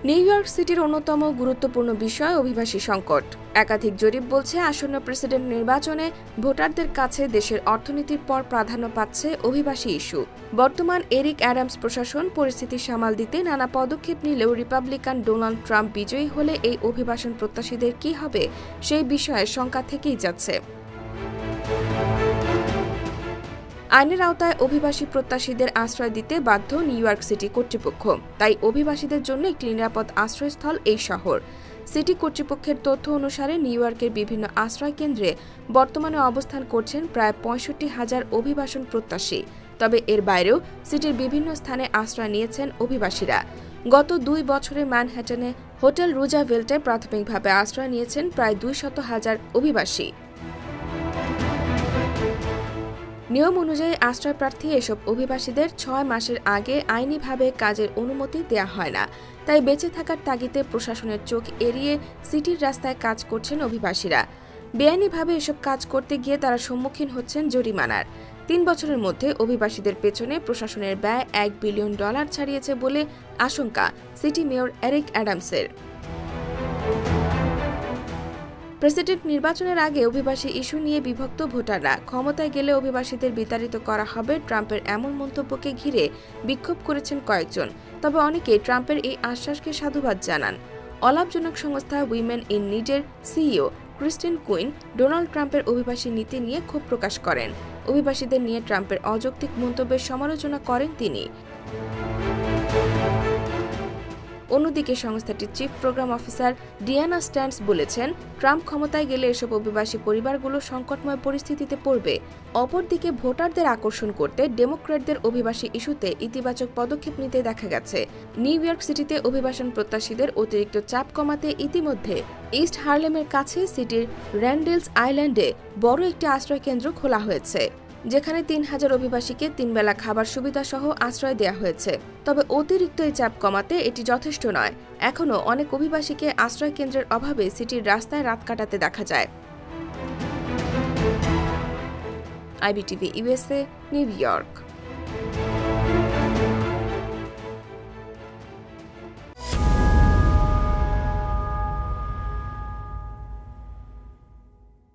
New York সিটির অন্যতম গুরুত্বপূর্ণ বিষয় অভিবাসী সংকট। একাধিক জরিপ বলছে আসন্ন প্রেসিডেন্ট নির্বাচনে ভোটারদের কাছে দেশের অর্থনীতির পর প্রাধান্য পাচ্ছে অভিবাসী ইস্যু। বর্তমান এরিক অ্যাডামস প্রশাসন পরিস্থিতি সামাল দিতে নানা পদক্ষেপ নিলেও রিপাবলিকান ডোনাল্ড ট্রাম্প বিজয়ী হলে এই অভিবাসন প্রত্যাশীদের কী হবে সেই বিষয়ে শঙ্কা থেকেই যাচ্ছে। আইনের আওতায় অভিবাসী প্রত্যাশীদের আশ্রয় দিতে বাধ্য নিউ ইয়র্ক সিটি কর্তৃপক্ষ। তাই অভিবাসীদের জন্য একটি নিরাপদ আশ্রয়স্থল এই শহর। সিটি কর্তৃপক্ষের তথ্য অনুসারে নিউ ইয়র্কের বিভিন্ন আশ্রয় কেন্দ্রে বর্তমানে অবস্থান করছেন প্রায় ৬৫,০০০ অভিবাসন প্রত্যাশী। তবে এর বাইরেও সিটির বিভিন্ন স্থানে আশ্রয় নিয়েছেন অভিবাসীরা। গত ২ বছরে ম্যানহাটনে হোটেল রুজাভেল্টে প্রাথমিকভাবে আশ্রয় নিয়েছেন প্রায় ২০০,০০০ অভিবাসী। নিয়ম অনুযায়ী আশ্রয়প্রার্থী এসব অভিবাসীদের ৬ মাসের আগে আইনিভাবে কাজের অনুমতি দেয়া হয় না। তাই বেঁচে থাকার তাগিদে প্রশাসনের চোখ এড়িয়ে সিটির রাস্তায় কাজ করছেন অভিবাসীরা। বেআইনিভাবে এসব কাজ করতে গিয়ে তারা সম্মুখীন হচ্ছেন জরিমানার। ৩ বছরের মধ্যে অভিবাসীদের পেছনে প্রশাসনের ব্যয় $১ বিলিয়ন ছাড়িয়েছে বলে আশঙ্কা সিটি মেয়র এরিক অ্যাডামসের। প্রেসিডেন্ট নির্বাচনের আগে অভিবাসী ইস্যু নিয়ে বিভক্ত ভোটাররা। ক্ষমতায় গেলে অভিবাসীদের বিতাড়িত করা হবে এমন এমন মন্তব্যকে ঘিরে বিক্ষোভ করেছেন কয়েকজন। তবে অনেকেই ট্রাম্পের এই আশ্বাসকে সাধুবাদ জানান। অলাভজনক সংস্থা উইমেন ইন নিডের সিইও ক্রিস্টিন কুইন ডোনাল্ড ট্রাম্পের অভিবাসী নীতি নিয়ে ক্ষোভ প্রকাশ করেন। অভিবাসীদের নিয়ে ট্রাম্পের অযৌক্তিক মন্তব্যের সমালোচনা করেন তিনি। অন্যদিকে সংস্থাটির chief program officer Diana Stance বলেছেন, ট্রাম্প ক্ষমতায় গেলে এসব অভিবাসী পরিবারগুলো সংকটময় পরিস্থিতিতে পড়বে। অপরদিকে ভোটারদের আকর্ষণ করতে ডেমোক্র্যাটদের অভিবাসী ইস্যুতে ইতিবাচক পদক্ষেপ নিতে দেখা গেছে। নিউ ইয়র্ক সিটিতে অভিবাসন প্রত্যাশীদের অতিরিক্ত চাপ কমাতে ইতিমধ্যে ইস্ট হার্লেমের কাছে সিটির র্যান্ডেলস আইল্যান্ডে বড় একটি আশ্রয়কেন্দ্র খোলা হয়েছে, যেখানে ৩,০০০ অভিবাসীকে ৩ বেলা খাবার সুবিধা সহ আশ্রয় দেওয়া হয়েছে। তবে অতিরিক্ত এই চাপ কমাতে এটি যথেষ্ট নয়। এখনও অনেক অভিবাসীকে আশ্রয় কেন্দ্রের অভাবে সিটির রাস্তায় রাত কাটাতে দেখা যায়। iBTV USA, New York.